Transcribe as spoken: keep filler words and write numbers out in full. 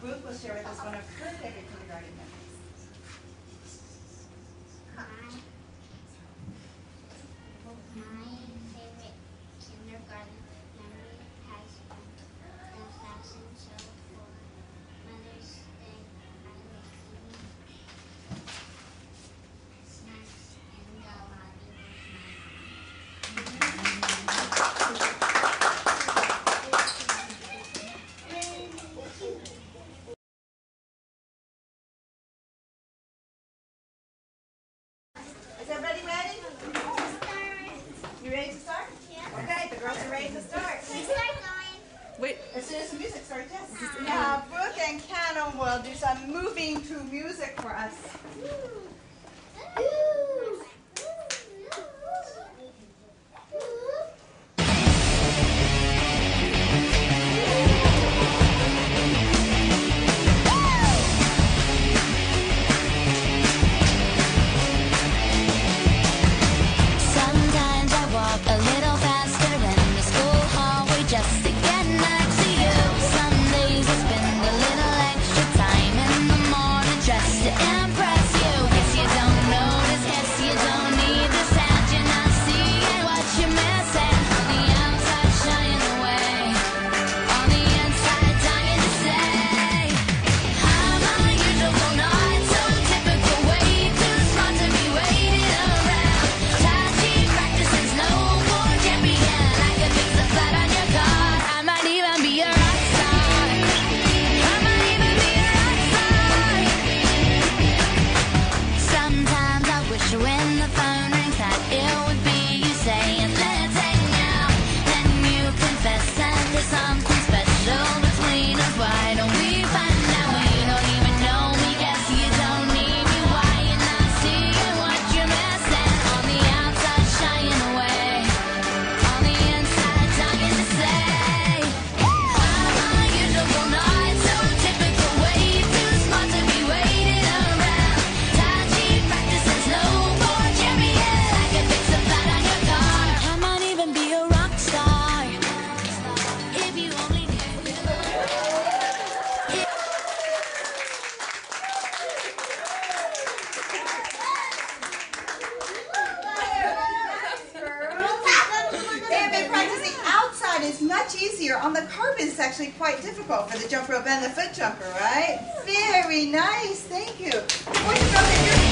Brooke will share with us one of her favorite kindergarten memories. My, my favorite kindergarten memory has been the fashion show for Mother's Day. I was eating snacks in the lobby with my mom. Is everybody ready? You ready to start? Yeah. Okay, the girls are ready to start. We start going. Wait, as soon as the music starts, yes. Now, Brooke and Cannon will do some moving to music for us. Sometimes I walk a little faster in the school hallway just to get next to you. Some days I spend a little extra time in the morning just to impress you. Guess you don't notice, guess you don't need the sound. You're not seeing what you're missing. On the outside, shying away. On the inside, dying to say, I'm unusual, not so typical. Way too smart to be waiting around. Touchy practices, no more champion. I can fix a flat on your car. I might even be a rock star. I might even be a rock star. Sometimes I wish when the phone rings that it would be you saying, let's hang out. Then you confess that there's something special between us. Why don't we find out? When you don't even know me, guess you don't need me. Why you not seeing what you're missing? On the outside, shying away. On the inside, dying to say, I'm unusual, not so typical. Way too smart to be waiting around. Touchy practices, no more champion. I can fix a flat on your car. I might even be a rock star. If you only knew. They have been practicing outside. Is much easier. On the carpet, it's actually quite difficult for the jump rope and the foot jumper, right? Very nice. Thank you. Boys and girls, if you're